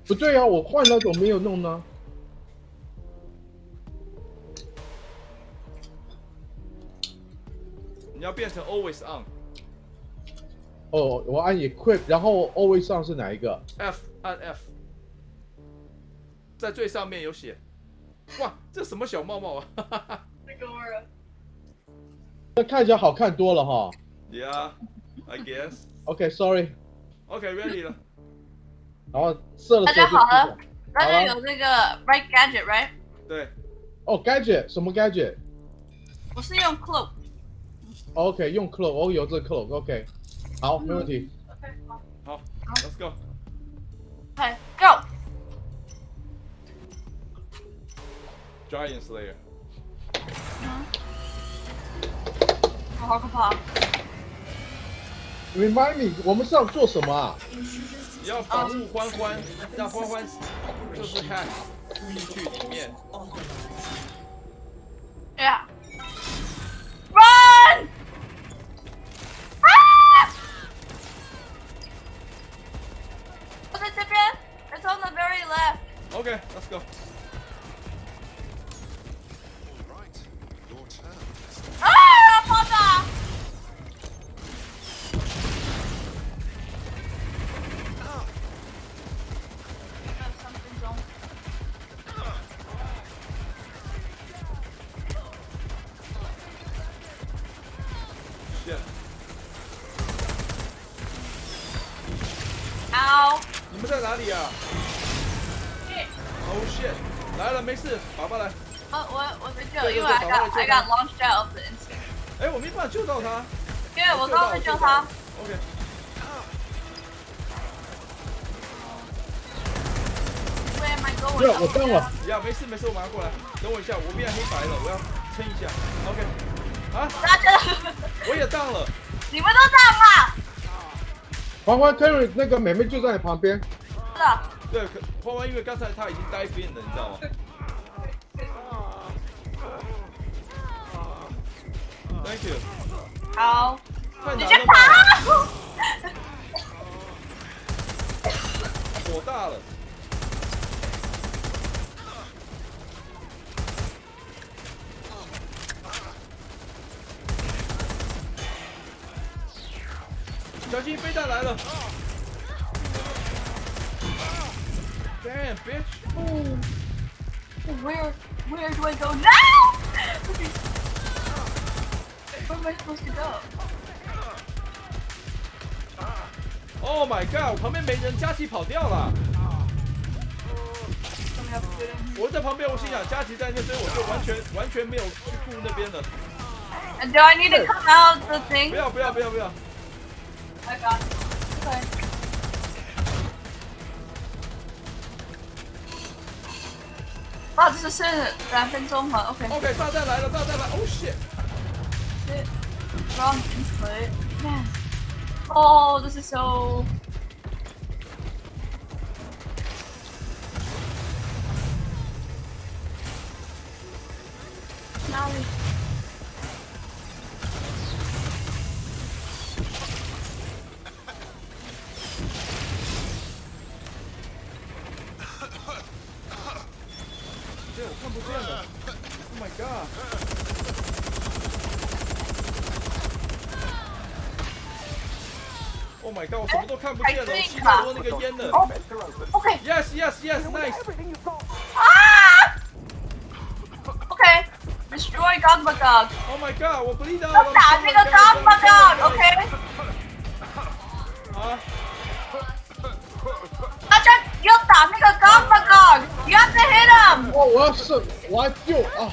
不对啊，我换了怎么没有弄呢？ 你要变成 always on。 哦，我按 equip， 然后 always on 是哪一个 ？F 按 F， 在最上面有写。哇，这什么小帽帽啊！ 那哥们儿， 那看起来好看多了哈。 Yeah, I guess. OK，sorry。 OK，ready 了。 然后射了。 大家好了，大家有那个 right gadget right？ 对。 哦 ，gadget 什么 gadget？ 我是用 cloak。 OK， 用 cloak， 我有这个 cloak。OK， 好，没问题。 OK， 好。 好 ，Let's go。 OK go。 Giant Slayer。 好可怕。 Remind me， 我们是要做什么啊？ 你要保护欢欢，让欢欢就是 hack 进去里面。 Yeah。Run！ 啊！我在这边 ，It's on the very left。 OK，Let's go。 啊！爆炸！好。 你们在哪里啊 ？Oh shit！ 来了，没事，爸爸来。 我在救，因为 I got launched out of the instant。 哎，我没办法救到他。 因为我刚刚在救他。 OK。 Where am I going？ 对，我当了。 呀，没事没事，我马上过来。等我一下，我变黑白了，我要撑一下。OK。啊！ 大家， 我也当了。 你们都当了。 欢欢 Terry 那个妹妹就在你旁边。 是的。 对，欢欢因为刚才他已经 dive in 了，你知道吗？Thank you。 好。 你先跑！ 火大了。小心飞弹来了 ！Damn bitch！ Where do I go now? Where am I supposed to go? Oh my god！ 我旁边没人，佳琪跑掉了。我在旁边，我心想佳琪在那，所以我就完全没有去顾那边了。 And do I need to come out the thing? 不要！ I got it. Okay. 啊，这是2分钟吗 ？OK。 炸弹来了！Oh shit！ Wrong input. Man. Oh, this is so. 哪里？ 我看不见了 ！Oh my god！ Oh my god！ 我什么都看不见了，我吸太多那个烟了。 OK。 Yes，nice。 啊 ！OK。Destroy Dogma Dog。 Oh my god！ 我 bleed out 了。打那个 Dogma Dog。OK。 啊！ 大家要打那个 Dogma Dog。You have to hit him。 我要救啊！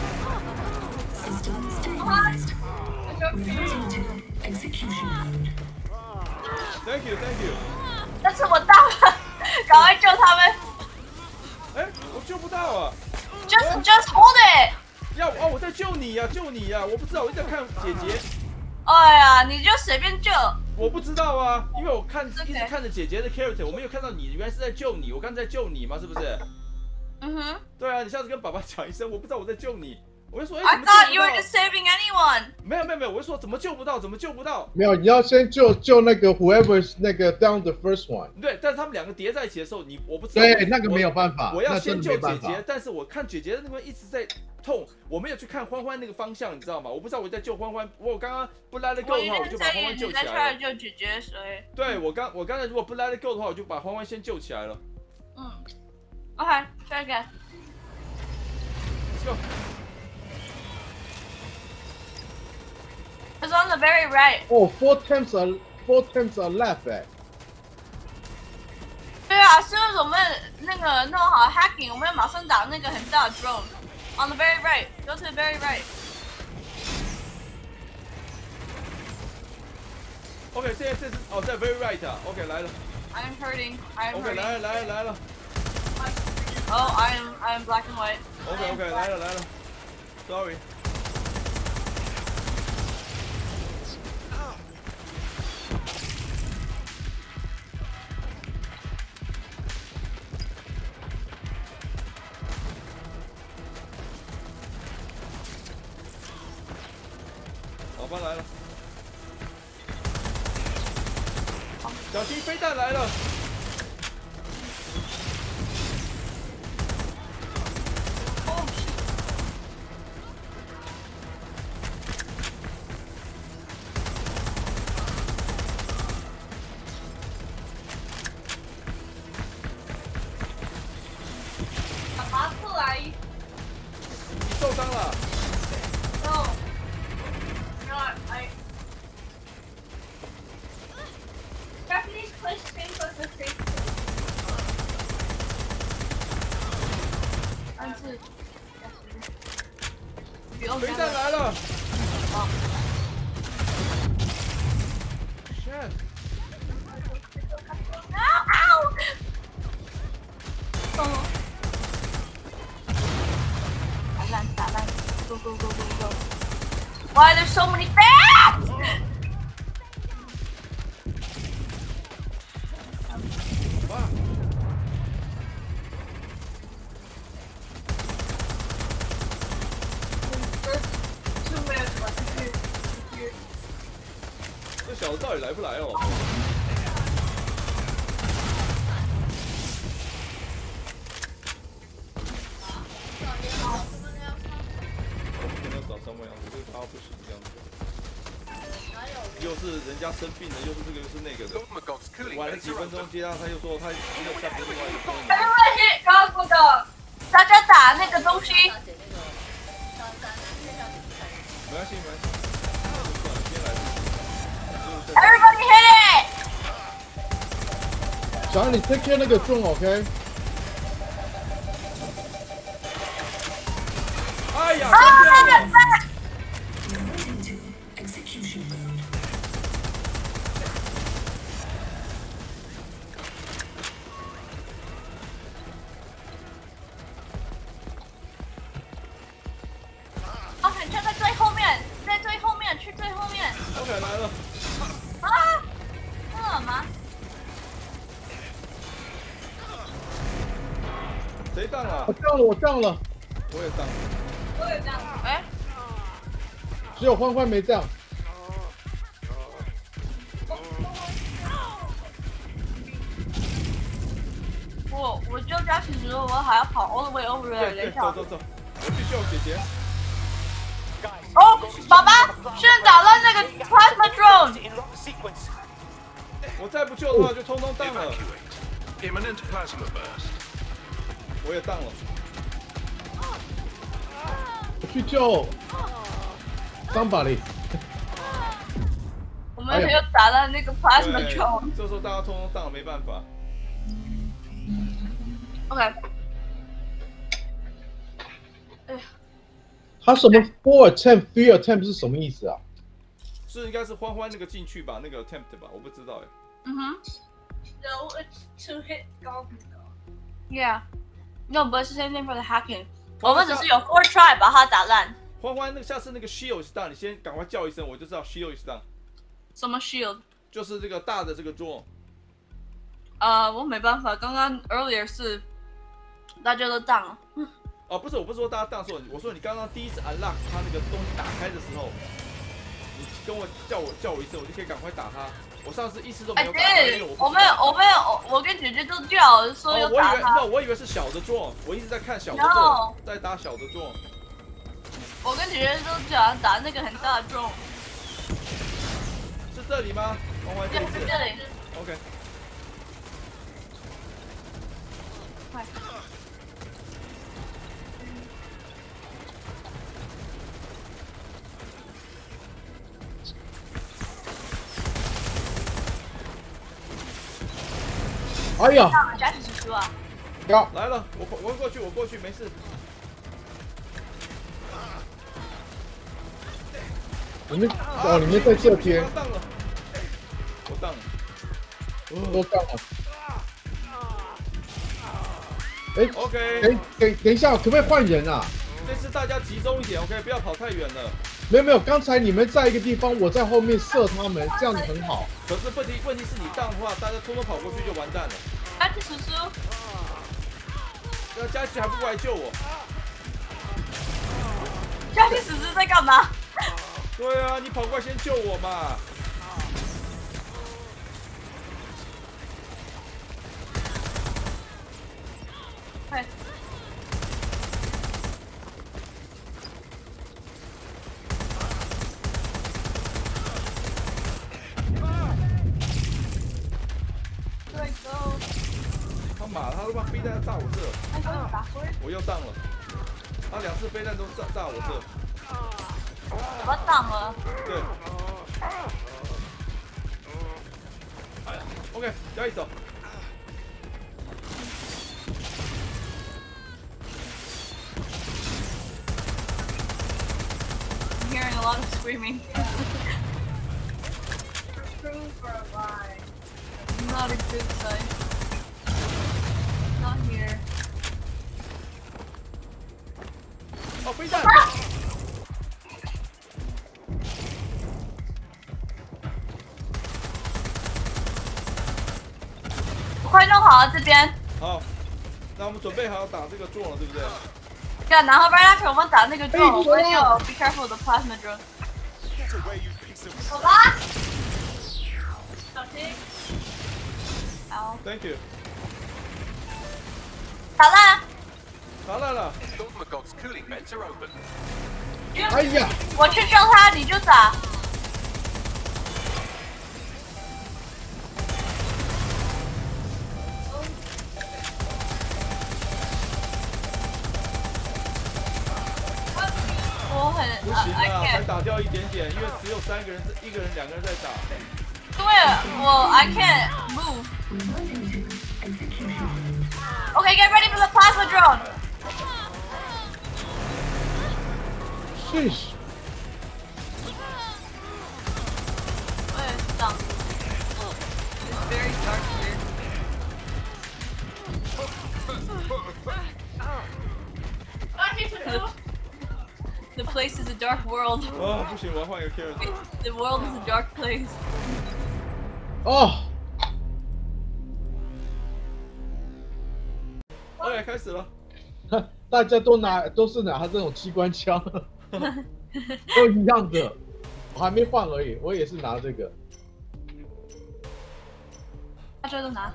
Thank you。 但是我到了，赶快救他们。 哎，我救不到啊 ！Just hold it。 我在救你呀！我不知道，我一直在看姐姐。 哎呀，你就随便救。 我不知道啊，因为我一直看着姐姐的 character， 我没有看到你，原来是在救你。我刚才在救你嘛，是不是？ 嗯哼。 对啊，你下次跟爸爸讲一声，我不知道我在救你。 我就说，哎， I 怎么 thought 救 you 不 were 到？ just saving anyone. 没有，我就说怎么救不到？怎么救不到？ 没有，你要先救那个 whoever's 那个 down the first one。 对，但是他们两个叠在一起的时候，我不知道。 对，那个没有办法。 我要那先救姐真的没办法姐，但是我看姐姐的那边一直在痛，我没有去看欢欢那个方向，你知道吗？我不知道我在救欢欢。我刚刚不 let it go 的话，我就把欢欢救起来了。 你在救姐姐，所以对我刚才如果不 let it go 的话，我就把欢欢先救起来了。 OK, try again. Let's go. It's on the very right. Oh, four attempts are left 哎。 对啊，是我们那个弄好 hacking， 我们要马上打那个很大的 drone. On the very right, go to the very right. OK， 现在这是哦，在 very right 啊。OK， 来了。 I'm hurting. I'm OK， hurting. 来了。 Oh, I am black and white. OK， 来了。Sorry。老爸来了，小心飞弹来了！ 爸爸出来。 你受伤了。 No. I. Japanese push things like the same. 但是， 飞弹来了。Shit！ 打烂 ！Go go go go go! Why there's so many fans? Fuck！ 这小子到底来不来哦？可能找什么样子？这个他不行这样子。又是人家生病了，又是这个又是那个的。晚了几分钟接到他又说他又下不另外一个功能。 告诉我，大家打那个东西。 没关系。先来。 Everybody hit it! 小安，你 take care 那个重 OK？ 哎呀，关掉了。 哦，很像在最后面，在最后面，去最后面。 OK 来了。 啊？干嘛？ 谁当了？ 我上了，我上了， 我也当了。 我也这样。哎， 只有欢欢没上。 我就加其实我还要跑 all the way over there。 对，走，我去救姐姐。 哦，爸爸，是打到那个 plasma drone。 我再不救的话，就通通当了。 Imminent plasma burst. 我也当了。 我去救 somebody。 我们没有打到那个 plasma 对 drone。 这时候大家通通当了，没办法。 OK。哎呀， 他什么 4 attempt 3 attempt 是什么意思啊？ 是应该是欢欢那个进去吧，那个 attempt 吧，我不知道哎。 嗯哼。No, it's to hit golf. Yeah. No, but it's the same thing for the hacking. 我们只是有 4 try 把它打烂。 欢欢，那个下次那个 shield 是 down， 你先赶快叫一声，我就知道 shield 是 down。 什么 shield？ 就是这个大的这个 draw。 我没办法，刚刚 earlier 是大家都 down 了。 哦，不是，我不是说大家当错，我说你刚刚第一次 unlock 他那个东西打开的时候，你跟我叫我一声，我就可以赶快打他。我上次一次都没有打他，因为我没有，我跟姐姐都叫说有打他。 我以为是小的 drone， 我一直在看小的 drone， 在打小的 drone。 我跟姐姐都讲打那个很大的 drone。 是这里吗？黄环这里。 这里。 OK。 快。 哎呀！ 加起叔叔啊！ 来了，我过去，没事。 你们在这边。 我当了。 都当了。哎 ，OK。 等一下，可不可以换人啊？ 这次大家集中一点 ，OK， 不要跑太远了。 没有，刚才你们在一个地方，我在后面射他们，这样子很好。 可是问题是你当的话，大家通通跑过去就完蛋了。 加起叔叔。 那佳琪还不过来救我？ 佳琪叔叔在干嘛？ 对啊，你跑过来先救我嘛！ 快！ 他妈，他都把飞弹炸我这，我又当了，他2次飞弹都炸我这。 我挡了。 对。OK， 交易走。 I'm hearing a lot of screaming. Not a good sign. Not here. 哦，飞弹！ 快弄好了这边。 好，那我们准备好打这个drone了，对不对？ 对，然后不然我们打那个drone，我们要 be careful the plasma drone。走吧。小心。好。 Thank you。 打烂。 打烂了。 哎呀！ 我去救他，你就打。我很不行啊，才打掉一点点，因为只有3个人，1个人、2个人在打。 对，我 I can't move. Okay, get ready for the plasma drone. Sheesh. It's dumb. It's very dark here. The place is a dark world. 哦，不行，我要换一个 character. The world is a dark place. 哦。 OK， 开始了。 大家都是拿这种机关枪，都一样的。我还没换而已，我也是拿这个。 大家都拿。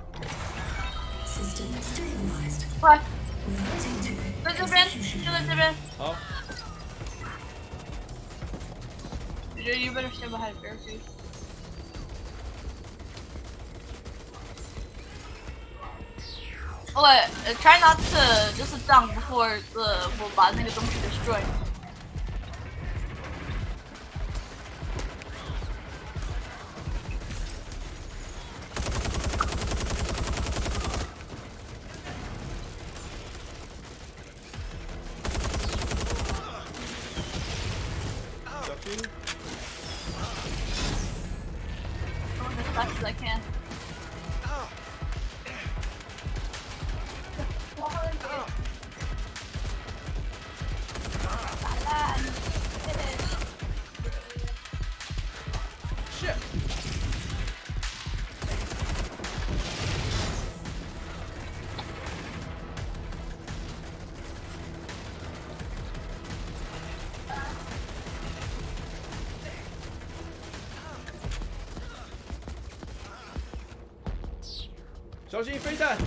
快！在这边，就在这边。 好。 You better stand behind the barricade. Okay, try not to just down before we'll把那个东西 destroy. Going as fast as I can. 小心飞弹！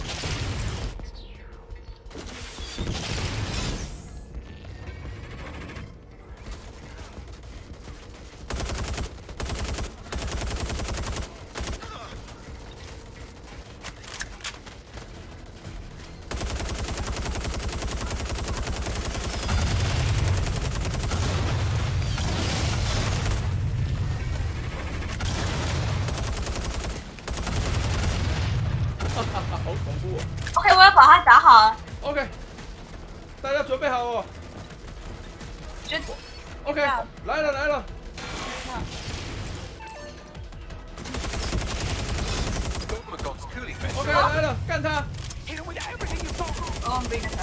好恐怖哦 OK， 我要把它打好了。 ！OK， 大家准备好哦。OK， 来了来了。OK， 来了，干他！ 哦，没干啥。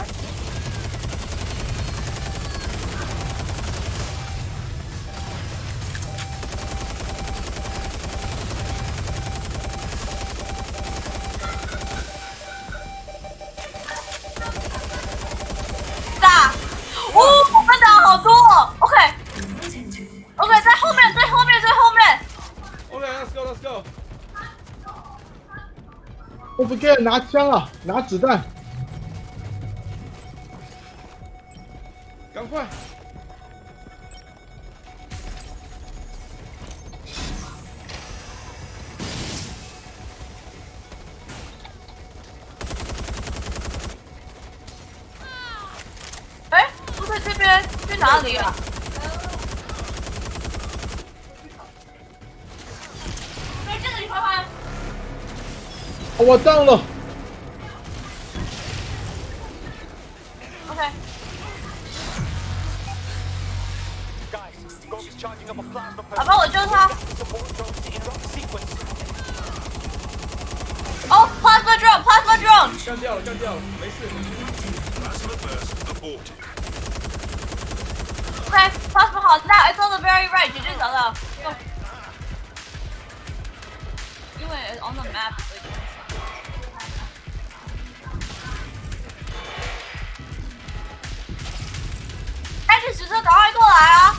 哦，我们打好多哦 ，OK， 在后面，最后面。 OK，let's go，let's go。 我不给拿枪啊，拿子弹。 赶快！ 哎，不对，这边去哪里啊？在这里，快快！ 我当了。 OK。好吧，我救他。哦 ，plasma drone。 干掉了，没事。 OK，plasma 好大 ，it's on the very right， 姐姐找到。因为 on the map。开始使车，赶快过来啊！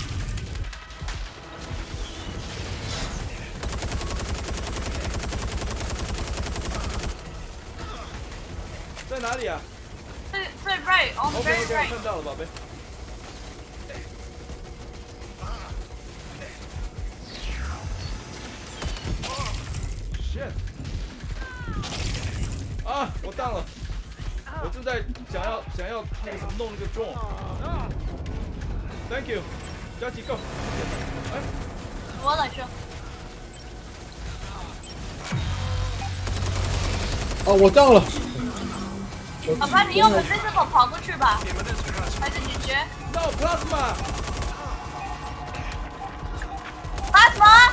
在哪里啊？ 最 right，on the very OK， right。 看到了，宝贝。Shit！ 啊，我当了。我正在想要那个什么弄那个 drone。Thank you， 加几个。哎， 我来说。 哦，我当了。 好吧，你用 invisible 跑过去吧，还是你绝 ？No plasma。 plasma。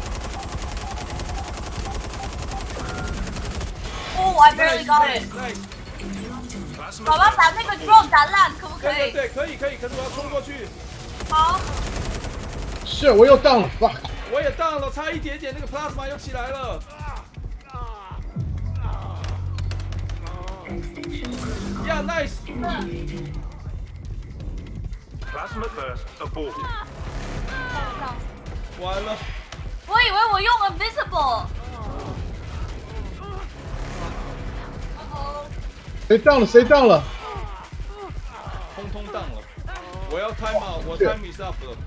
哦 ，I barely got it。宝宝把那个 drone 打烂，可不可以？ 对，可以，可是我要冲过去。 好。 是，我又当了 ，fuck。 我也当了，差一点点，那个 plasma 又起来了。Yeah, nice. Plasma burst aborted. 完了。 我以为我用 invisible。 谁当了？ 通当了。我要 time out， 我 time is up 了。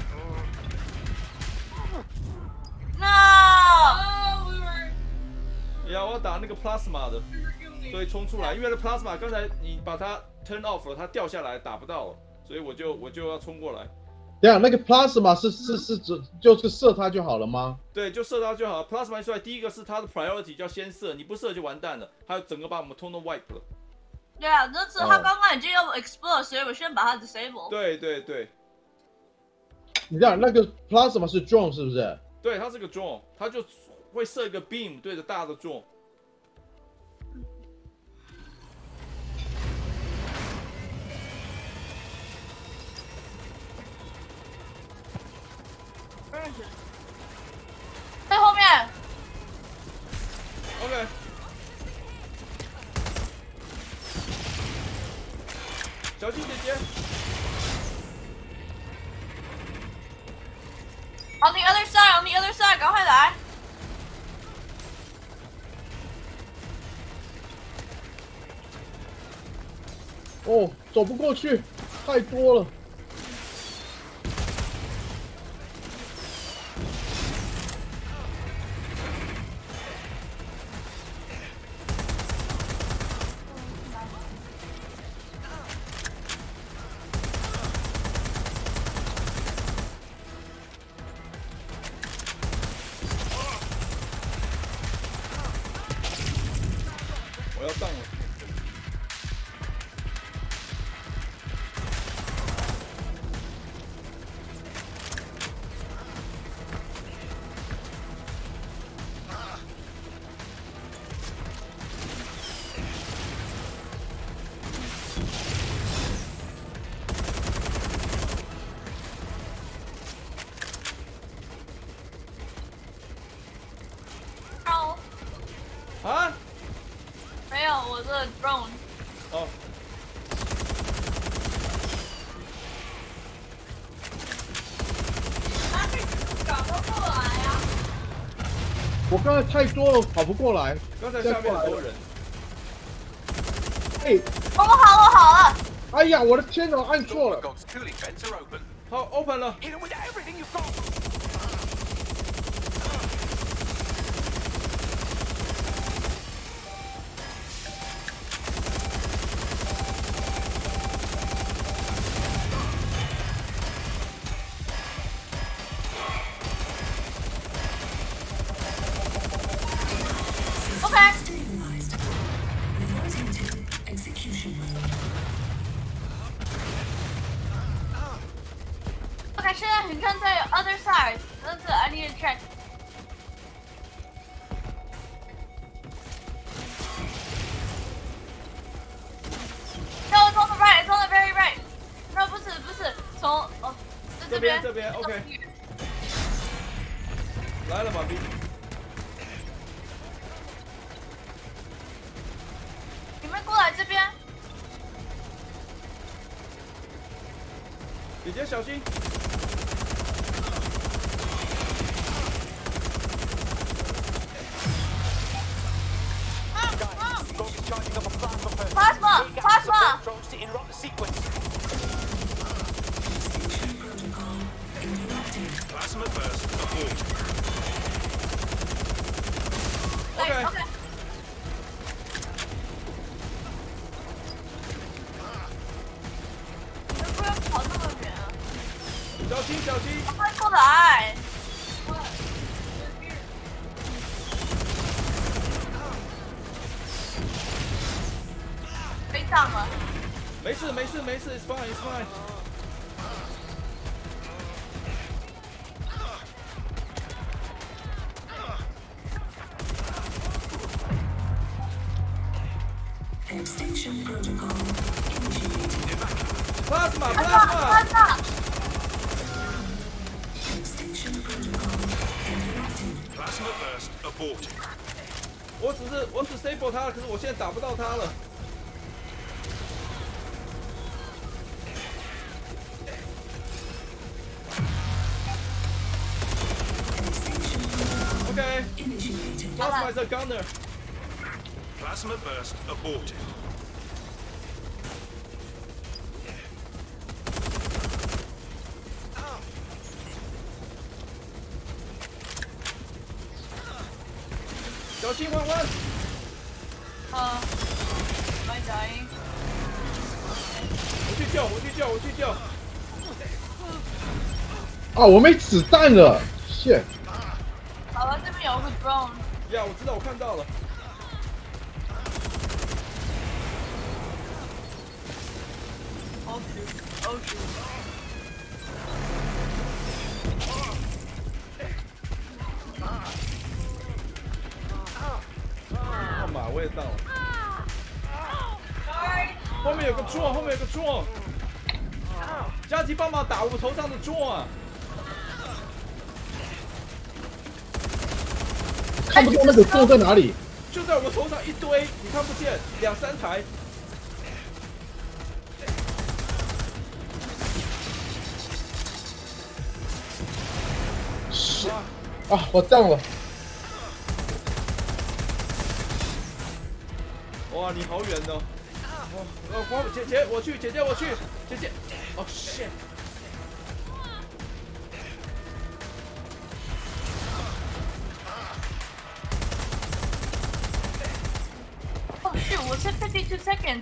No。 呀，我要打那个 plasma 的，所以冲出来，因为那 plasma 刚才你把它 turn off 了，它掉下来打不到了，所以我就要冲过来。 等下那个 plasma 是就是射它就好了吗？ 对，就射它就好了。plasma 一出来，第一个是它的 priority 就要先射，你不射就完蛋了，它整个把我们通通 wipe 了。 对啊，这次他刚刚已经要 explode， 所以我先把它 disable。 对。 你知道那个 plasma 是 drone 是不是？ 对，它是个 drone， 它就会射一个 beam 对着大的 drone。 在后面。 OK。小心姐姐。 On the other side, on the other side， 赶快来。 哦，走不过去，太多了。 我要上了。啊？ 没有，我这 drone。 哦。 他是找不过来呀。 我刚才太多了，跑不过来。 刚才下面很多人。 哎， 我好了。 哎呀，我的天哪，按错了。 好 ，open 了。 OK， 现在很看在 other side， 但是 I need to check。No, it's on the right, it's on the very right. No， 不是，从哦这边 ，OK。来了，马兵。 你们过来这边。 姐姐小心。 Plasma. Plasma burst abort. OK。你们不要跑那么远啊！ 小心！ 快过来！被挡了。 没事 ，it's fine。 Extinction protocol initiated. Plasma. Extinction protocol interrupted. Plasma burst aborted. 我只 stable 他了，可是我现在打不到他了。OK. Initiated. Plasma is a gunner. Plasma burst aborted. Am I dying? 我去救。 啊，我没子弹了，shit。 好了，这边有个 drone。 呀，我知道，我看到了。 Oh shoot. 马我也到了。 Sorry。 后面有个撞。加急帮忙打我头上的撞。 看不到那个撞在哪里？ 就在我头上一堆，你看不见，2、3台。 是啊，我降了。 哇，你好远哦！哇， 姐姐我去，姐姐我去，姐姐。哦 shit。 哦是，我是52 seconds。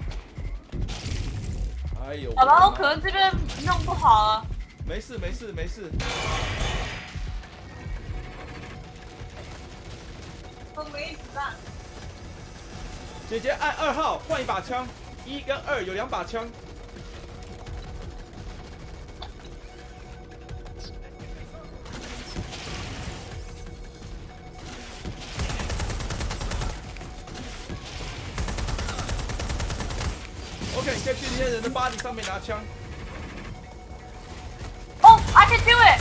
哎呦。 好吧，我可能这边弄不好啊。 没事没事没事。 我没子弹。 姐姐按2号换一把枪，1跟2有2把枪。OK， 你可以去那些人的body上面拿枪。 哦 ，I can do it。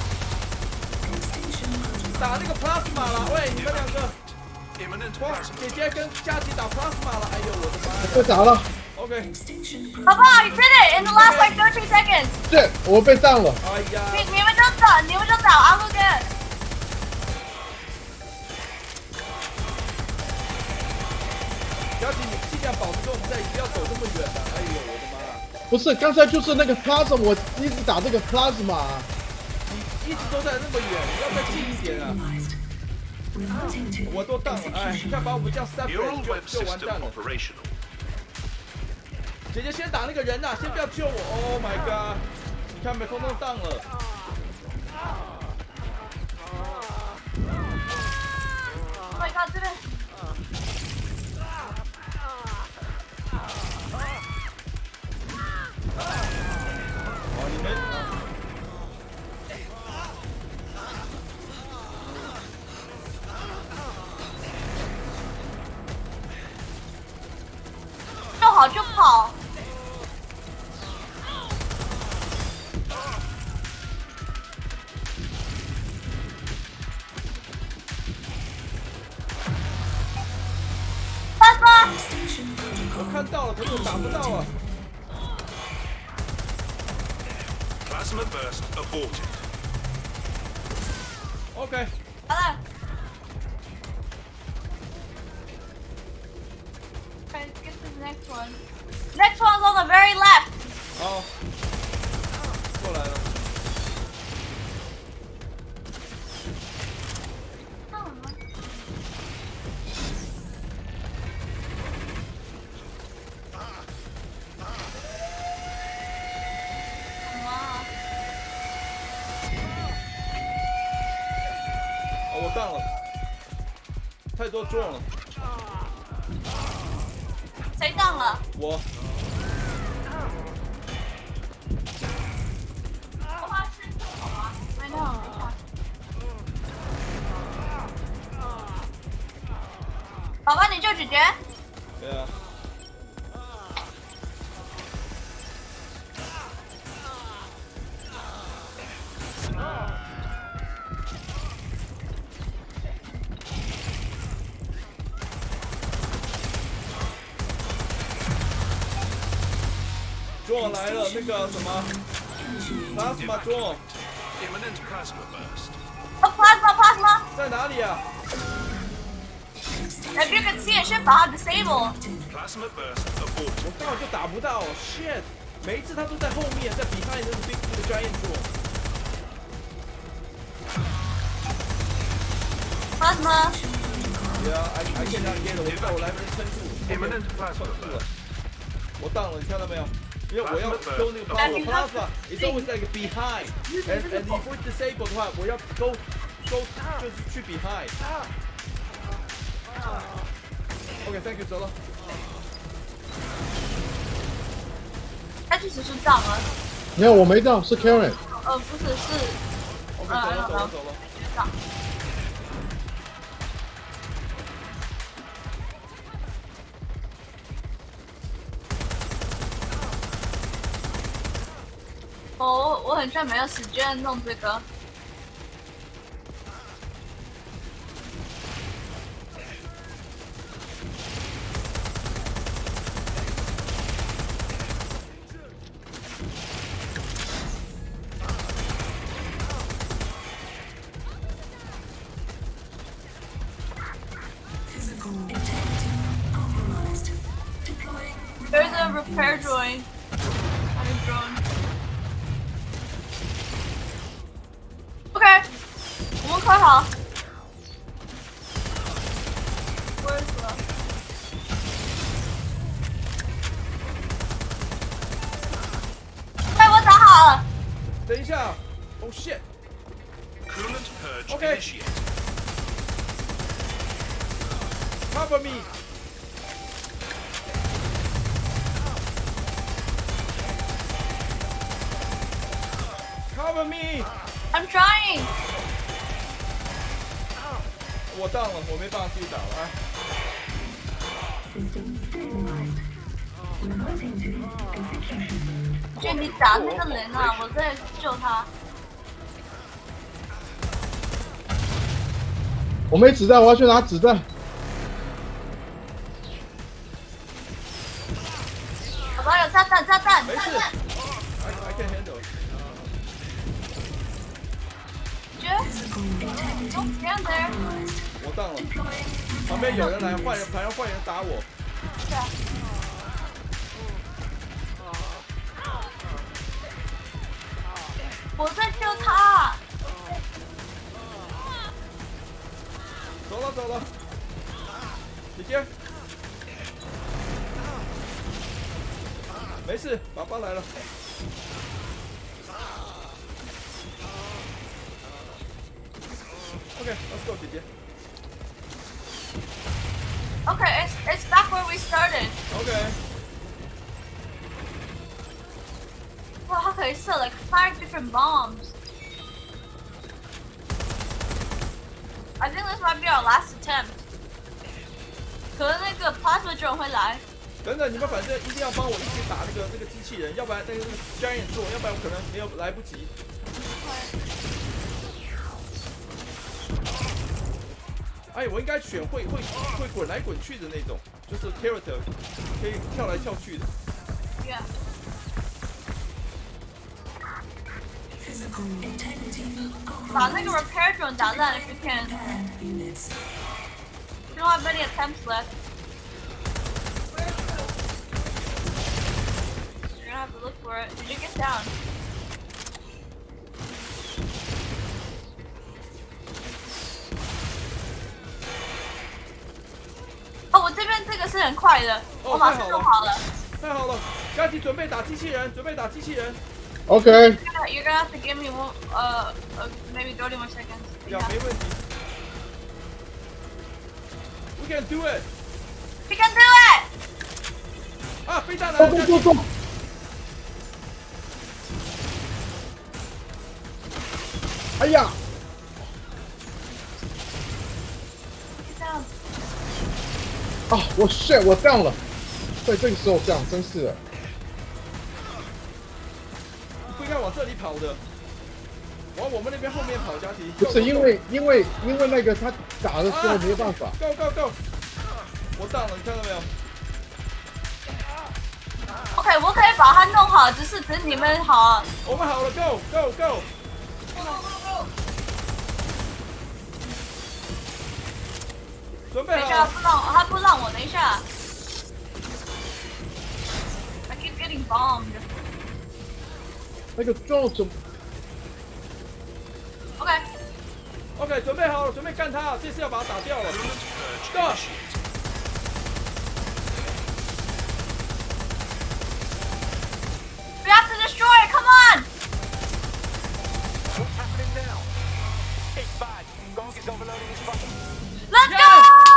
打那个 plasma 了，喂，你们2个。 Imminent 哇， plasma 姐姐跟佳琪打 plasma 了，哎呦我的妈呀！ 被打了， OK， 好不好 ？You did it in the last like 30 seconds。 对，我被当了。 哎呀， 你们就打，你们就打 ，I'm good。 佳琪，你尽量保持状态，不要走这么远了。哎呦我的妈！ 不是，刚才就是那个 plasma， 我一直打这个 plasma。 你一直都在那么远，你要再近一点啊！我都当了，哎，你看把我们这样 separate 就完蛋了。姐姐先打那个人呐，先不要救我。Oh my god！ 你看没，通通当了。 Oh my god， 这边。 哦，你们。 就好就跑。爸爸， 我看到了，可是我打不到啊。 Plasma burst aborted. OK。 好了。Let's get to the next one. Next one's on the very left. 好，过来了。哦，我当了，太多撞了。 谁当了？ 我。 I know. 宝宝，你救姐姐。 对啊。撞来了，那个什么 ，plasma 撞。 Imminent plasma burst. Oh, plasma. 在哪里啊？ If you can see it, 先把它 disable. Plasma burst aborted. 我刚好就打不到 ，shit！ 每一次他都在后面，在 behind 那个 big 那个 giant 做。 Plasma. Yeah, I cannot get it， 我来不及撑住。 Imminent plasma burst. 我当了，你看到没有？因为我要勾那个 plasma，it's always like behind，and if we disable 的话，我要勾就是去 behind。OK，thank you， 走了。 他其实是当了。 没有，我没当，是 Karen。 不是，是。 OK， 走了。 当。我很像没有时间弄这个。 Physical integrity compromised. Deploying repair drone. OK， 我们快好。Where's the？ 对，我打好了。 等一下 ，Oh shit！ Coolant purge Okay. initiated. Cover me! Cover me! I'm trying. 我到了，我没办法继续打了啊！ 就你打那个人啊，我在救他。 我没子弹，我要去拿子弹。 我这有炸弹，炸弹， 没事炸弹。 I can handle. Don't stand there. 我到了，旁边有人来，坏人，还要坏人打我。 是啊。我在救他。 走了走了，姐姐，没事，爸爸来了。OK，let's go， 姐姐。 Okay, it's back where we started. OK。 哇，它可以射 like 5 different bombs. I think this might be our last attempt. 可能那个 plasma drone 会来。 等等，你们反正一定要帮我一起打那个机器人，要不然那个giant做，要不然我可能没有来不及。哎，我应该选会滚来滚去的那种，就是 character 可以跳来跳去的。 Yeah. Physical integrity. 把那个 repair drone 打烂 if you can. Units. You don't have many attempts left. You're gonna have to look for it. Did you get down? Oh, 我这边这个是很快的，我马上弄好了。 太好了，佳琪准备打机器人，准备打机器人。 OK。 You're gonna have to give me one, maybe 30 more seconds. 呀，没问题。We can do it. We can do it. 啊，飞弹来了！ 走走走。哎呀！ Get down. 啊，我 shit， 我 down 了。在这个时候这样，真是的。 不应该往这里跑的，往我们那边后面跑，佳琪。 不是因为那个他打的时候没办法。 Go go go！ 我到了，你看到没有 OK， 我可以把它弄好，只是你们好。 我们好了 ，Go go go！ 准备等一下， 好。 他不让我，等一下。I keep getting bombed. 那个 drone 怎么？ OK。 OK， 准备好了，准备干他，这次要把他打掉了。Go！ We have to destroy it. Come on. What's happening now? It's bad. Gong is overloading his button. Let's go.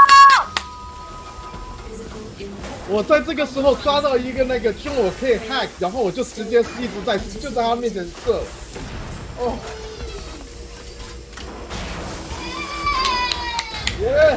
我在这个时候抓到一个那个凶，我可以 hack， 然后我就直接一直就在他面前射了。哦。耶！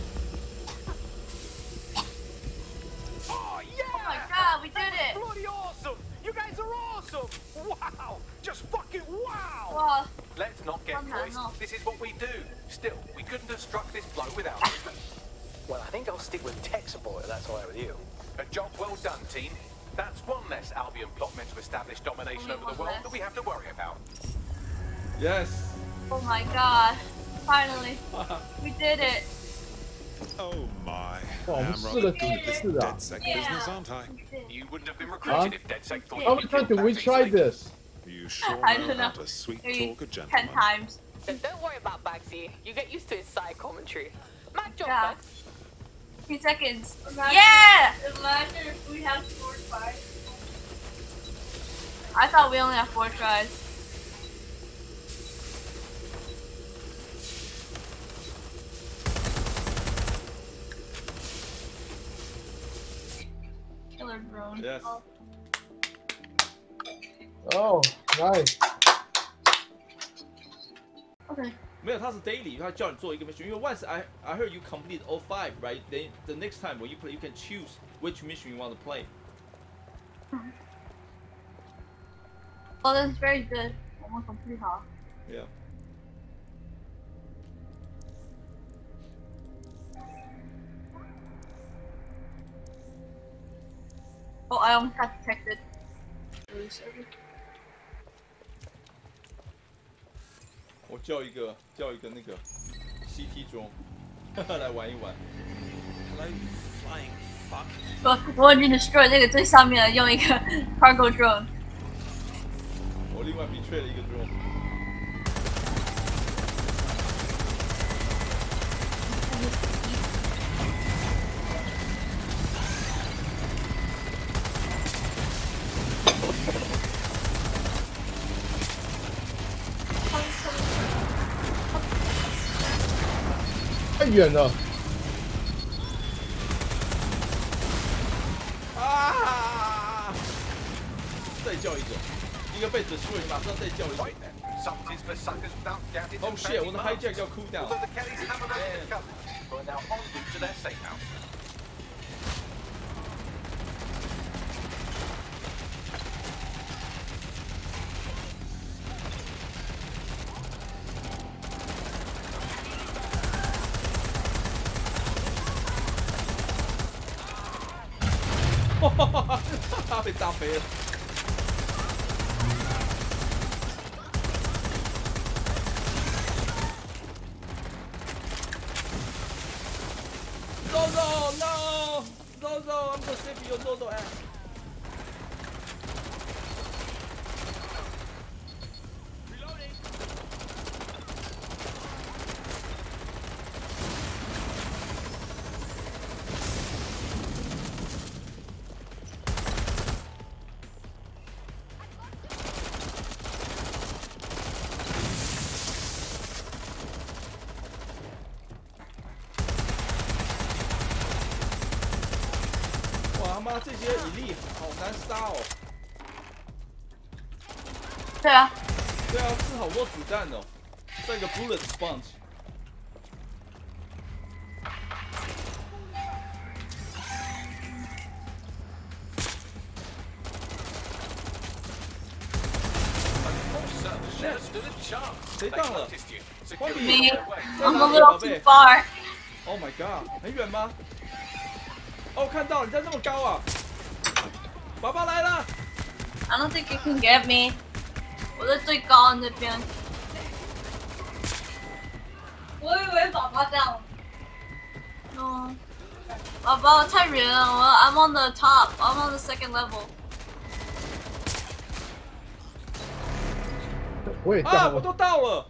Oh yeah! Oh my god, we did it. Bloody awesome! You guys are awesome! Wow! Just fucking wow! 哇， Let's not get voiced. This is what we do. Still, we couldn't have struck this blow without it. Well, I think I'll stick with tech support if that's all right with you. A job well done, team. That's one less Albion plot meant to establish domination over the world that we have to worry about. Yes. oh my god. Finally, we did it. Oh my. 哇，我们 I'm 试 rather 了 good 几 at this 次啊 DedSec business, aren't I? You wouldn't have been recruited if DedSec thought ？How you many could times kill do we that try easily. this? You sure I know don't how know. to sweet Maybe talk a 10 gentleman. times. Don't worry about Bagsy. You get used to his side commentary. Mac job Yeah. first. 3 seconds. Imagine, Yeah! Imagine if we had 4 tries. I thought we only have 4 tries. Killer drone. Yes. Oh, nice. Okay. 没有，它是 daily，它叫你做一个 mission。因为 once I heard you complete all 5, right? Then the next time when you play, you can choose which mission you want to play. Well, that's very good. 我们 complete 好。 Yeah. Oh, I almost got detected. 我叫一个那个 CT 中来玩一玩。 Hello, you flying fuck. 我已经 destroy 这个最上面的，用一个 cargo drone。 我另外 betray 了一个 drone。 太远了。 啊！再叫一个，一个被 destroy， 马上再叫一个。 Right then, something's for suckers without gadgets. Oh shit！ 我的 hijack 要 cool down。 Although the Kellys have a bit of cover, we're now en route to their safe house. Ha 被炸飞了。Zozo, no! Zozo, I'm gonna save your Zozo ass. 哇他妈这些以力好难杀哦。 对啊。 对啊，吃好多子弹哦，这个 bullet sponge。 谁当了？光比 Me. 在 I'm 哪 a 里，宝 little too 贝 far. ？Oh my god， 很远吗？哦，看到了，你在这么高啊！爸爸来了！ I don't think you can get me. 我在最高那边。 我以为宝宝这样。 No. 宝宝太远了，I'm on the top. I'm on the second level. 我也到啊， 了。 我都到了。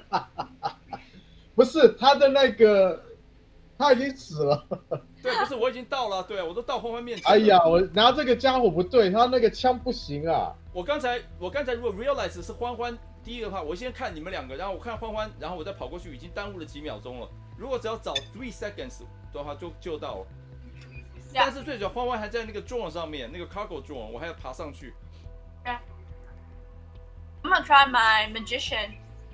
不是他的那个，他已经死了。 对，不是我已经到了，对我都到欢欢面前。 哎呀，我拿这个家伙不对，他那个枪不行啊。 我刚才如果 realize 是欢欢第一个的话，我先看你们两个，然后我看欢欢，然后我再跑过去，已经耽误了几秒钟了。如果只要找3 seconds 的话，就到了。但是最主要欢欢还在那个 drone 上面，那个 cargo drone， 我还要爬上去。 Yeah. I'm gonna try my magician.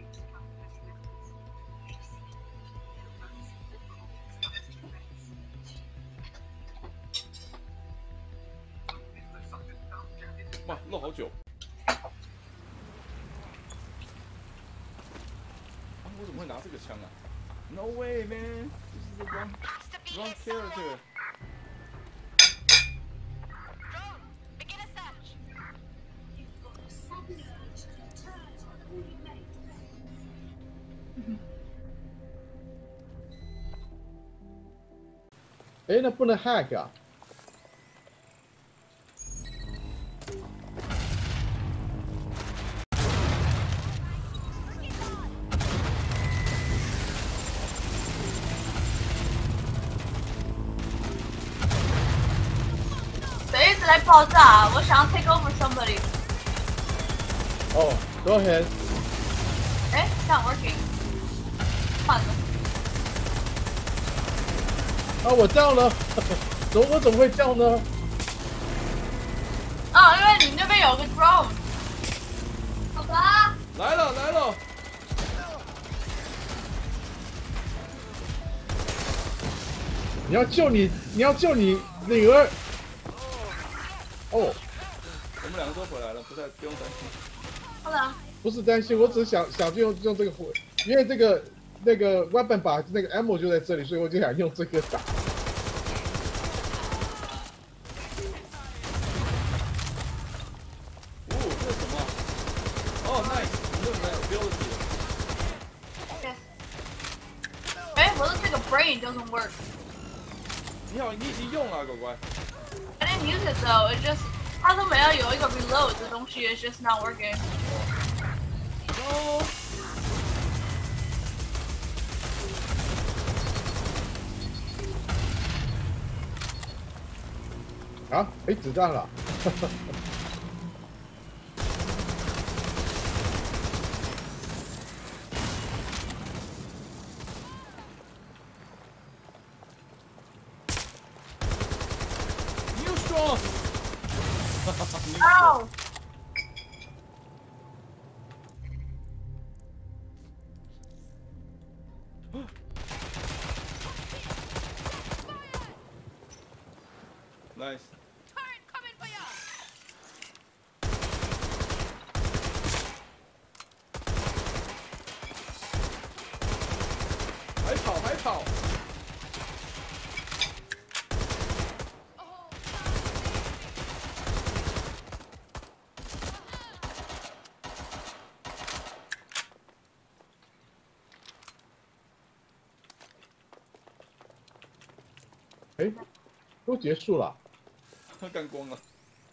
哇，漏好久。啊，我怎么会拿这个枪啊 ？No way, man! This is the wrong character. Begin a search. 我哎，那不能 hack 啊？ 谁一直在爆炸？我想要 take over somebody。 哦 ，Go ahead。 哎，It's not working。换了。 啊，我掉了，我怎么会掉呢？ 啊，因为你那边有个 drone。好吧。 来了来了。 你要救你女儿。哦。 我们两个都回来了，不用担心。 好的。 不是担心，我只是想用这个火，因为那个 weapon 把那个 ammo 就在这里，所以我就想用这个打。 哦，这是什么？哦 ，nice， 你用的 ability。 哎，我的这个 brain doesn't work。 你好，你已经用了，乖乖。 I didn't use it though. It just 它都没有一个 reload 的东西 ，it's just not working. No. 啊，没子弹了。 You strong. Oh. Nice. 还跑！ 哎，都结束了。 干光了。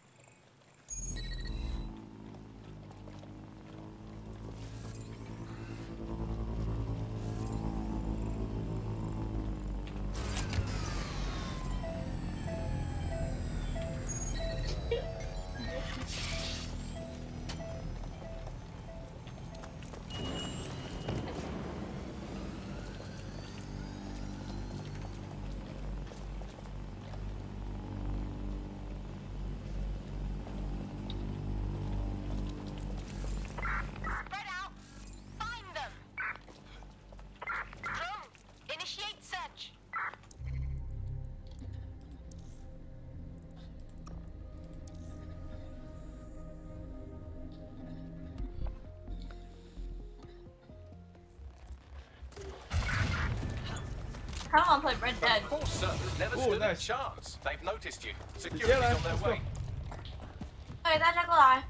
I don't want to play Red Dead. Of course, sir. Never Ooh, stood a nice. chance. They've noticed you. Yeah, Security's let's on their go. way. 对，大家过来。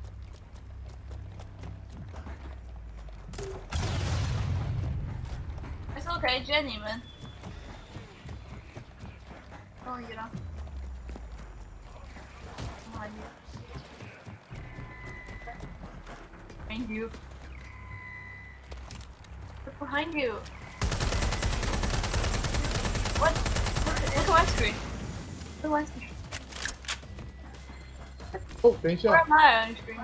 还是我可以接你们。终于了。Behind you. Look behind you. What? Look at my screen. Look at my screen. 哦，等一下。 Where am I on screen?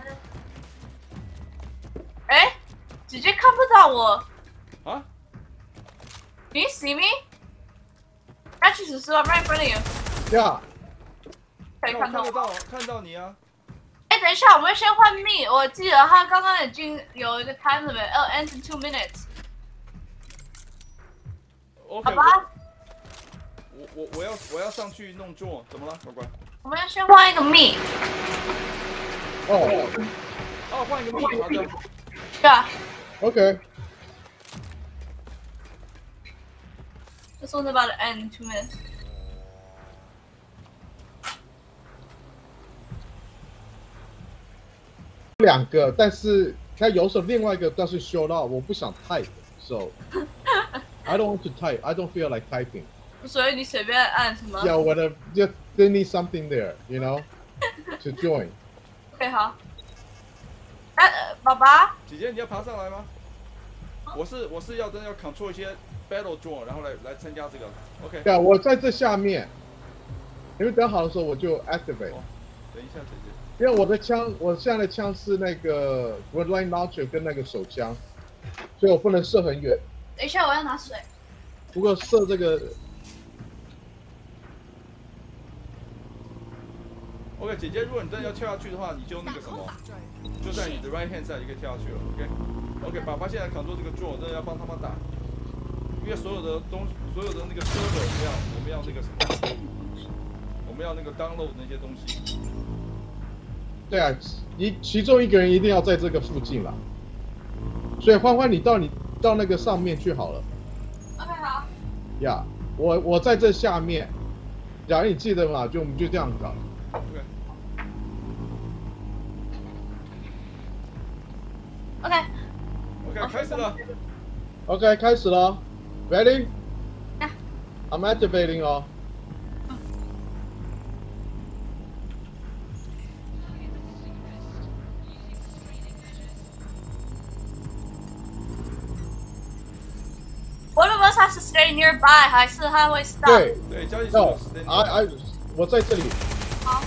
哎，直接看不到我。 啊 Can you see me? 那其实是 I'm right in front of you. 呀， 可以看到我。 看到你啊！ 哎，等一下，我们先换密。我记得他刚刚已经有一个 time limit， ends in 2 minutes。 OK， 好吧。 我要上去弄桌，怎么了，乖乖？ 我们要先换一个密。 哦， 换一个密，好的。 对啊。 OK。 This one's about to end in 2 minutes. 两个，但是它有时候另外一个倒是 show 到，我不想 type，so I don't want to type. I don't feel like typing. 所以你随便按什么 Yeah, whatever. Just they need something there, you know, to join. OK 好。爸爸， 姐姐你要爬上来吗？我是要真的要 control 一些 battle drone， 然后来参加这个。OK。 对啊，我在这下面。你们等好的时候我就 activate。 等一下，姐姐。 因为我的枪，我现在的枪是那个 Woodline Launcher 跟那个手枪，所以我不能射很远。 等一下，我要拿水。 不过射这个。 OK， 姐姐，如果你真的要跳下去的话，你就那个什么，就在你的 right hand side 就可以跳下去了。OK， 爸爸现在 control 这个 drone， 真的要帮他们打，因为所有的那个 server 我们要那个什么，我们要那个 download 那些东西。 对啊，其中一个人一定要在这个附近了，所以欢欢你到那个上面去好了。 OK 好。 呀，我在这下面，假如你记得嘛，我们就这样搞。 OK， 开始了。 OK， 开始了 ，Ready？ Yeah. I'm activating 哦。 One of us has to stay nearby， 还是他会 stop？ 对，交易所。 我在这里。 好。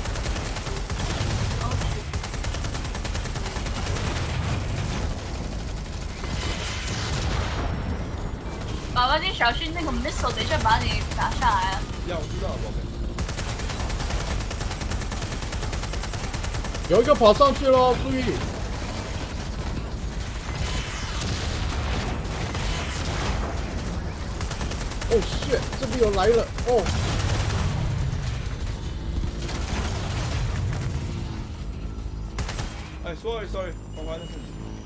爸爸，你小心那个 missile， 等一下把你打下来啊！ 呀，我知道，宝贝。 有一个跑上去喽，注意！哦 shit， 这边有来了哦！ 哎 ，sorry， 欢欢的事情。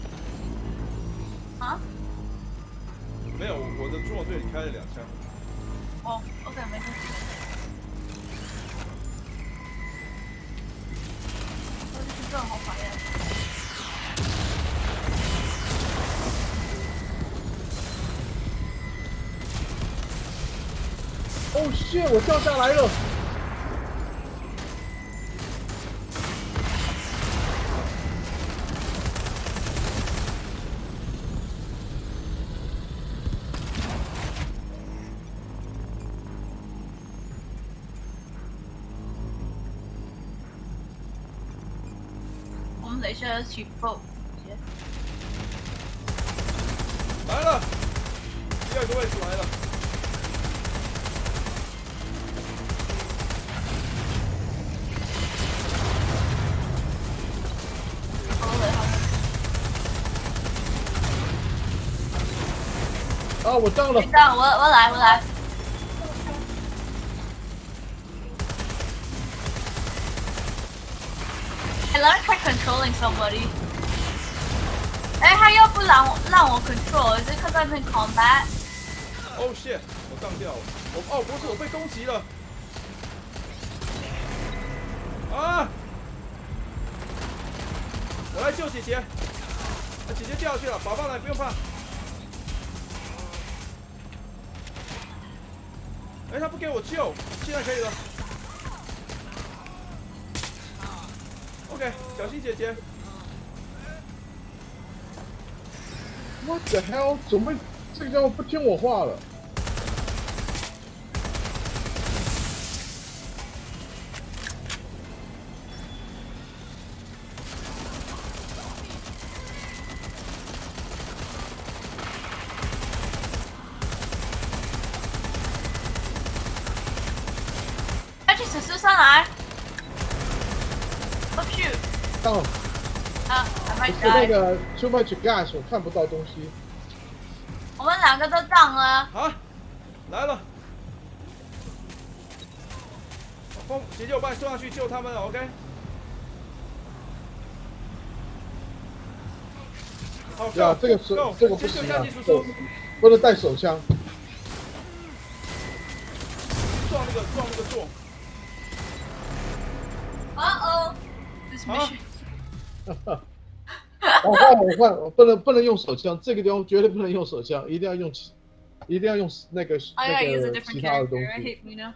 啊？ 没有，我的drone对你开了2枪。 哦 ，OK， 没事。我这drone好讨厌。 哦 shit， 我掉下来了。 等一下起爆！ 来了，第2个位置来了。 啊，我到了。 到，我来。I learned by controlling somebody. 哎，他又不让我 control， is it because I'm in combat? Oh shit！ 我上吊了。不是，我被攻击了。啊！我来救姐姐。姐姐掉下去了，宝宝来，不用怕。哎，他不给我救，现在可以了。OK， 小心姐姐。 What the hell？ 怎么这个家伙不听我话了？ 快去死尸上来 ！Oh shoot！ 到。 啊，还没那个 too much gas， 我看不到东西。 我们2个都down了。 好，来了。姐姐，我把你送上去救他们了 ，OK？ 好， 呀，这个不行啊，不能带手枪。 撞那个座。 哦， 我换，不能用手枪，这个地方绝对不能用手枪，一定要用一定要用那个 I gotta use a 那个 different 其他的东 character. I 西。 hate Mina.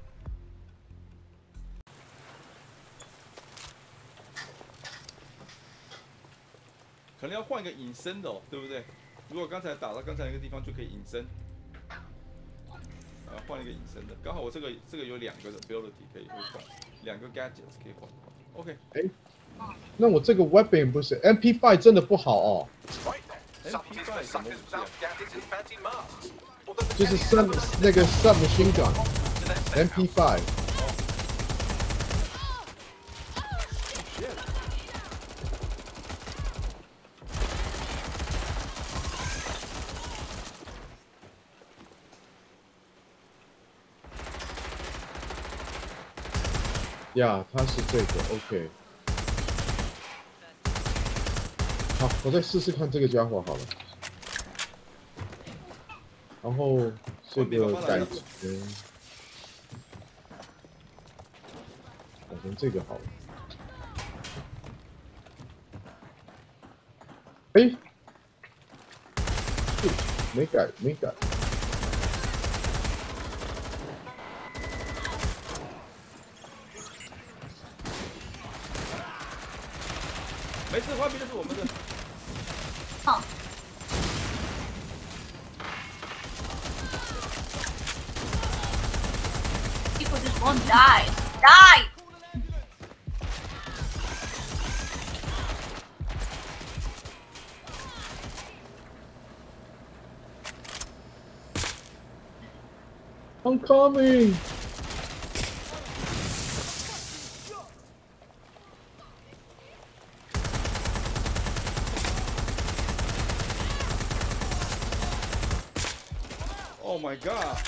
可能要换一个隐身的哦，对不对？如果刚才打到刚才那个地方就可以隐身。换一个隐身的，刚好我这个有2个的 ability 可以换，2个 gadgets 可以换。OK。 那我这个 weapon 不是 MP5 真的不好哦。 MP5 什么武器啊？ 就是那个 submachine gun MP5。呀，它是这个 OK。好，我再试试看这个家伙好了。然后这个改成这个好了。哎，没改。 没事，花瓶的是我们的。 好。People just won't die. Die! I'm coming. Oh my god！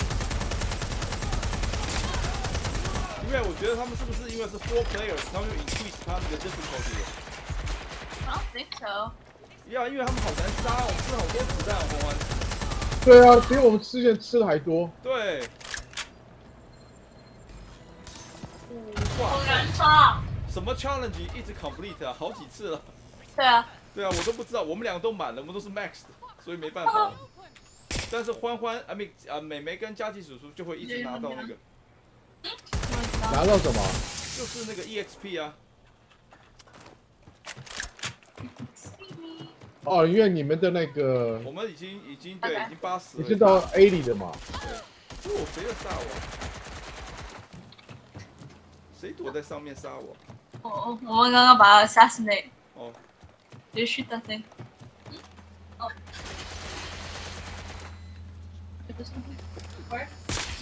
因为我觉得他们是不是因为是 4 players， 他们就 increase 他们的 difficulty。 I don't think so. 呀，因为他们好难杀，我们吃了好多子弹，欢欢。 对啊，比我们之前吃的还多。 对。 好难杀。 什么 challenge 一直 complete 啊，好几次了。 对啊。 对啊，我都不知道，我们2个都满了，我们都是 max 的，所以没办法。但是欢欢美眉跟佳琪叔叔就会一直拿到那个。 拿到什么？ 就是那个 EXP 啊。 哦，因为你们的那个， 我们已经对，已经80了。 你是到 80的嘛？ 对。哦，谁在杀我？谁躲在上面杀我？ 我们刚刚把他 assassinate。 哦。 Did you shoot that thing? Oh. Where?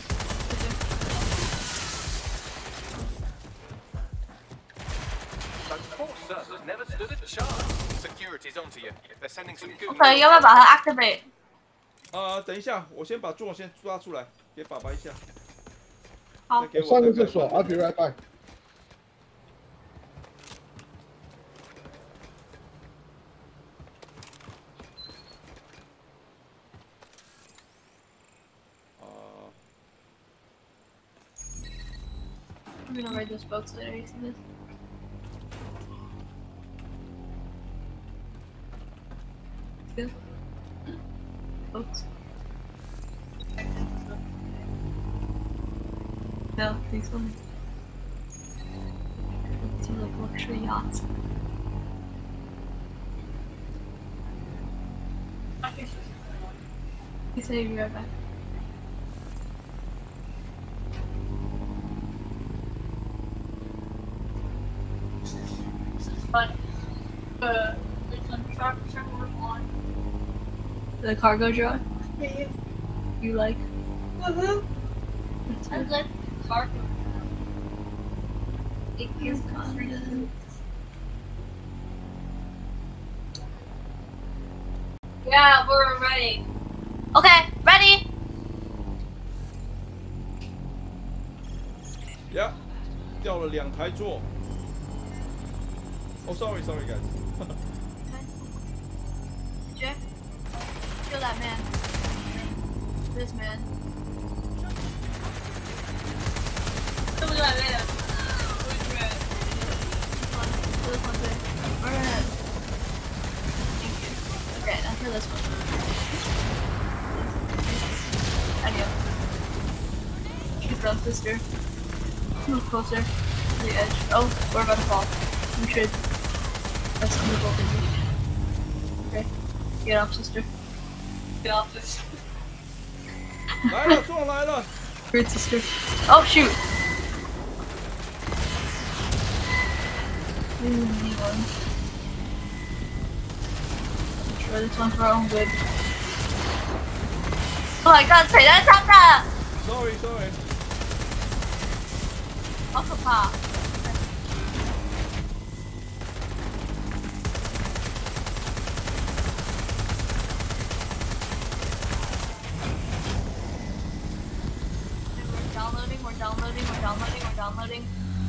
Never stood a chance. Security's onto you. They're sending some good. OK， 要不要把它 activate？ 等一下，我先把John先抓出来，给爸爸一下。 好。 我上个厕所 ，I'll be right back。 I'm gonna read those books later. You see this? Good. Books. No, these ones. These are like luxury yachts. You say you'll be right back. But the construction work on The cargo truck? Yeah. You like? I like cargo. It is constantly. Yeah, we're ready. Okay, ready? Yeah， 掉了2台座。Oh, sorry, guys. Jack, kill that man. This man. Kill that man. Kill this one too. Alright. Thank you. Okay, now kill this one. I knew. She's done, sister. Move closer to the edge. Oh, we're about to fall. We should. That's the both in reach. Okay. Get off, sister. Get off this. 来了，撞来了。 Great, sister. Oh, shoot! One. Try this one for our own good. Oh my god, 谁在唱的 Sorry. 好可怕。We're downloading.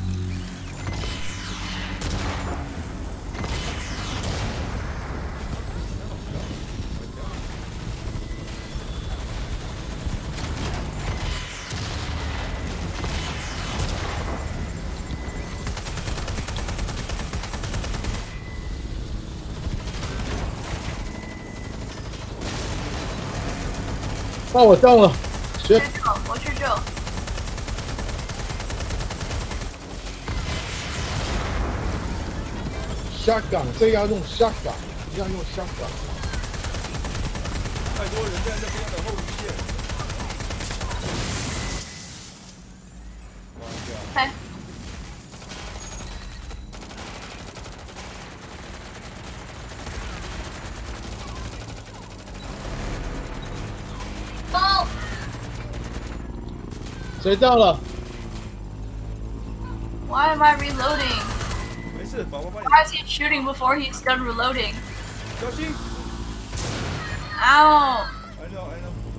把我到了，学我去救。 shotgun，这要用 shotgun，要用 shotgun。 太多人在那边的后一线。 开。爆！ 谁到了 Why am I reloading? 没事，宝宝帮你。 Why is he shooting before he's done reloading? 小心！ Ow! I know.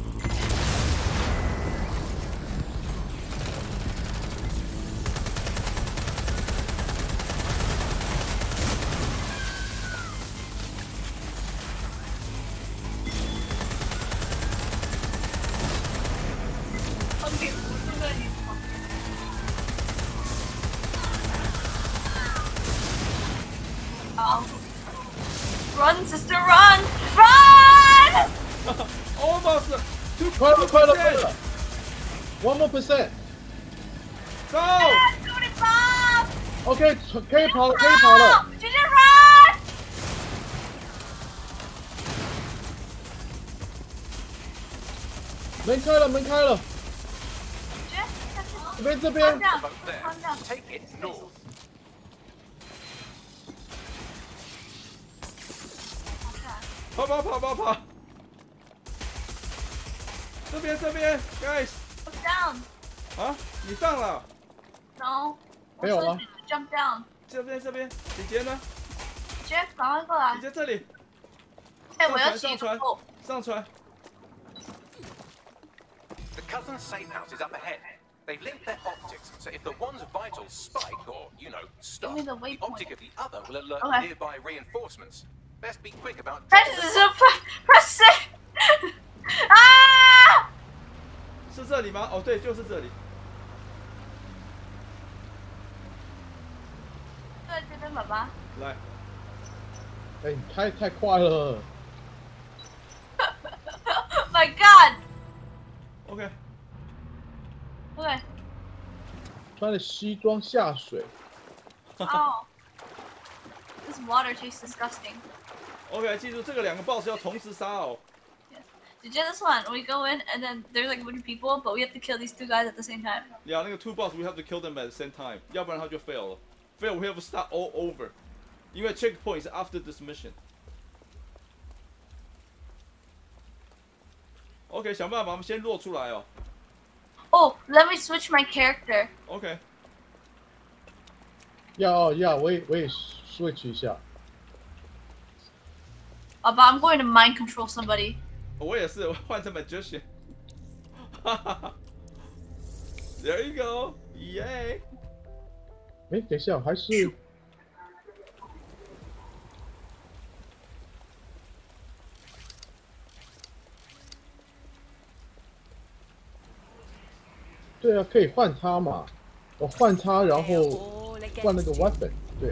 好 Run, sister, run! Run! Almost. 快了 ！1 more percent。 走！ OK， 可以跑了。 直接 run！ 门开了。这边。 Take it north. 跑！这边 ，guys。 Down. 啊，你上了？ No. 没有啊。 Jump down. 这边，姐姐呢？ 姐，赶快过来。 姐姐这里。 哎，我要洗上船。 The cousin's safe house is up ahead. They've linked their optics, so if the one's vitals spike or, stop, the optic of the other will alert nearby reinforcements. Best be quick about. Press it. 啊！ 是这里吗？哦，对，就是这里。 对，这边，爸爸。 来。 哎，你开太快了。 My God. OK。 Okay. 穿着西装下水。 Oh. This water tastes disgusting. OK， 记住这个2个 boss 要同时杀哦。 Did you this one? We go in and then there's like a bunch of people, but we have to kill these 2 guys at the same time. Yeah， 那个2 boss we have to kill them at the same time， 要不然他就 fail 了。Fail we have to start all over， 因为 checkpoint is after this mission。OK， 想办法，我们先落出来哦。 Oh, let me switch my character. OK。 要，我也 switch 一下。 But I'm going to mind control somebody. 我也是，我换成 magician。There you go， 耶！ 哎，等一下，还是。对啊，可以换它嘛？我换它，然后换那个 weapon， 对。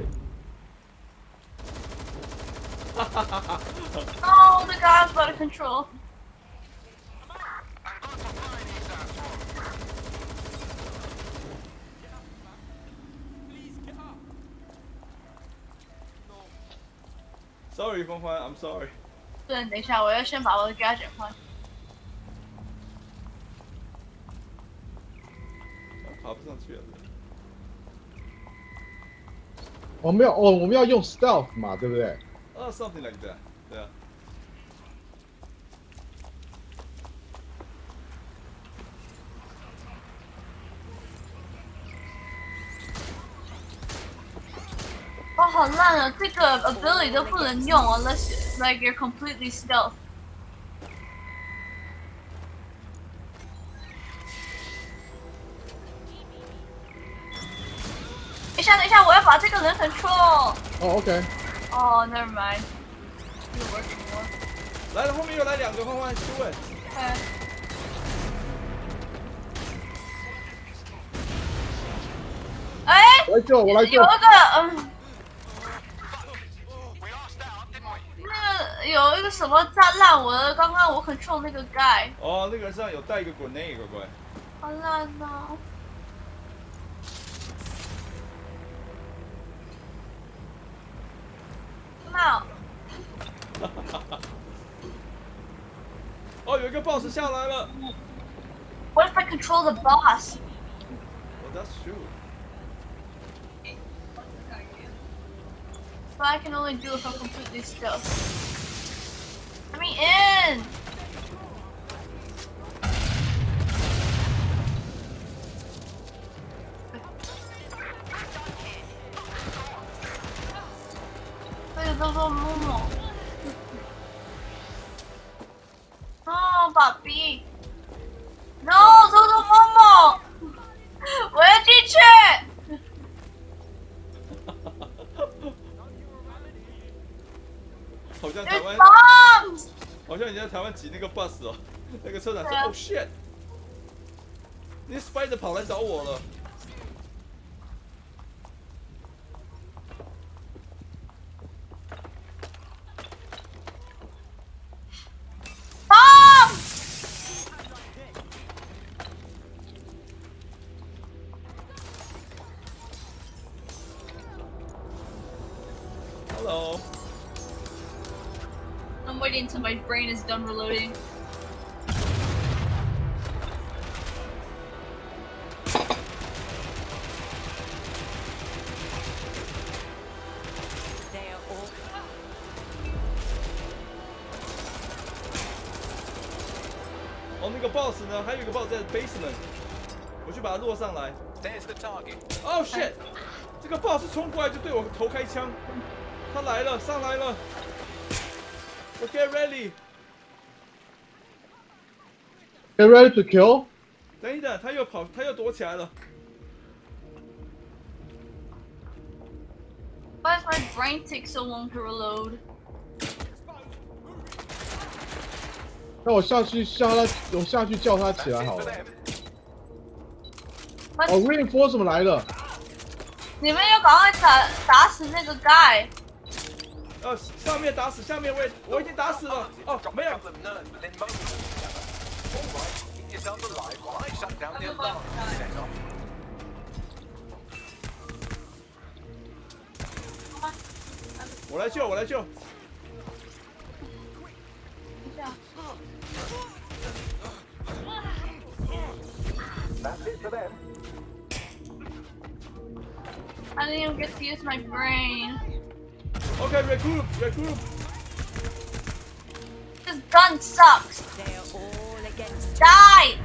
Oh, the guy's out of control. Sorry， 欢欢 ，I'm sorry。 对，等一下，我要先把我的 gadget 换。 爬不上去了。 我们要用 stealth 嘛，对不对 ？Something like that。对啊。 哇，好烂啊！这个 ability 都不能用 unless like you're completely stealth。等一下，我要把这个人 control。 OK。 哦 ，never mind。 来了，后面又来2个，欢欢，去问。 哎， 我来救。 有一个那个有一个什么炸烂我的，刚刚我 control 那个 guy。 哦，那个上有带一个grenade，乖乖。 好烂啊！ 哦，有一个 boss 下来了。 What if I control the boss? Well, that's true. But I can only do if I'm completely still. Let me in! No, papi. No, 这是某某，我要进去。 好像你在台湾挤那个 bus 哦，那个车长说 ，Oh shit， 那 spider 跑来找我了。Hello. I'm waiting until my brain is done reloading. Oh, 那个 boss 呢？还有一个 boss 在 basement， 我去把他落上来。 There's the target. Oh shit！ 这个 boss 冲过来就对我头开枪，他来了，上来了。Get ready. Get ready to kill. 等一等，他又躲起来了。 Why does my brain take so long to reload? 那我下去叫他起来好了。哦 ，reinforcement 来了。 你们要赶快打死那个 guy。 上面打死，下面我已经打死了。哦，没有。我来救，我来救。 I didn't even get to use my brain. Okay, regroup. This gun sucks. They're all against. Die!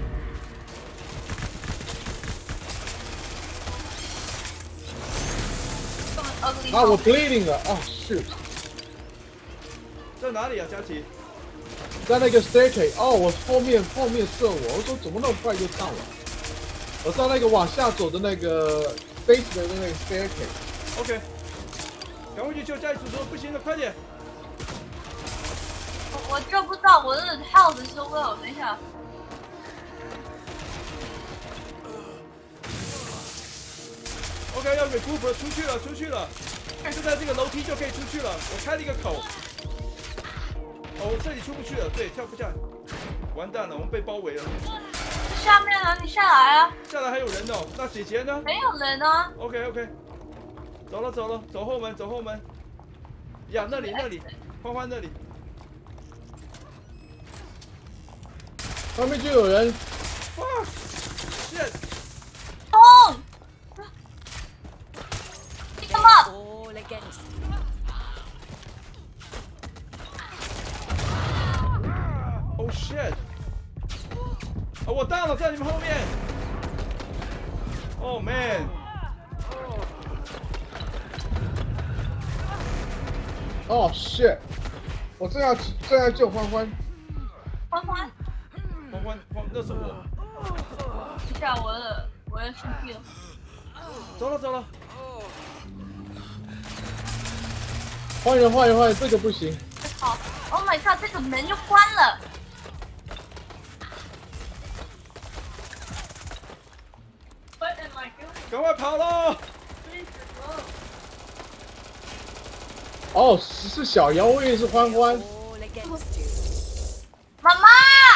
Ah, 我 bleeding 了。Oh shoot！ 在哪里啊，佳琪？ 在那个 staircase。哦，我后面射我，我说怎么那么快就上了？我在那个往下走的那个 basement 的那个 staircase。 OK。赶快去救家里主说，不行了，快点！ 我救不到，我的 health 是 low。等一下。 OK， 要 regroup 了，出去了，就在这个楼梯就可以出去了。我开了一个口。哦，这里出不去了，对，跳不下。完蛋了，我们被包围了。 下面啊，你下来啊！ 下来还有人哦，那姐姐呢？ 没有人啊。 OK， 走了，走后门。 呀，那里，欢欢那里。 外面就有人。 Fuck! Shit! 冲 ！Pick him up! All against. Oh shit! 我到了，在你们后面。Oh man! Oh shit! 我正要救欢欢。 欢欢， 那是我。 等一下，我要生病。 走了。 换人，这个不行。 好 ，Oh my god， 这个门就关了。 赶快跑喽！ 哦，是小妖，我以为是欢欢。 妈妈！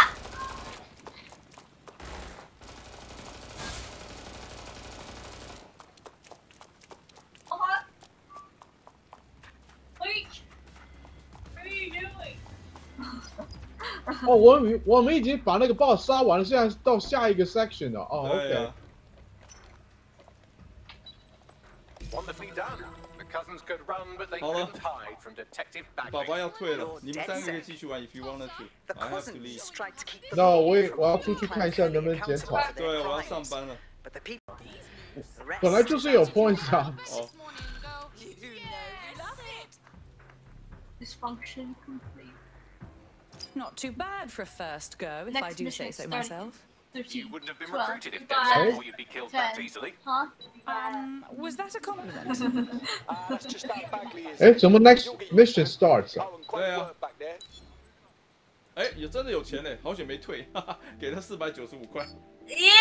哦，我们已经把那个 boss 杀完了，现在到下一个 section 了。哦 ，OK。 Wonderfully done. The cousins could run, but they couldn't hide from Detective Bagley. 爸爸要退了，你们3个可以继续玩 if you wanted to. I have to leave. 那我要出去看一下能不能检讨。 对，我要上班了。 本来就是有 points 啊。 哦。 Dysfunction complete. Not too bad for a first go, if I do say so myself. You wouldn't have been recruited if Dad said you'd be killed that easily. Huh? Was that a compliment? 哎，怎么 next mission starts 啊？ 对啊。哎，真的有钱嘞，好险没退，哈哈，给他495块。 耶！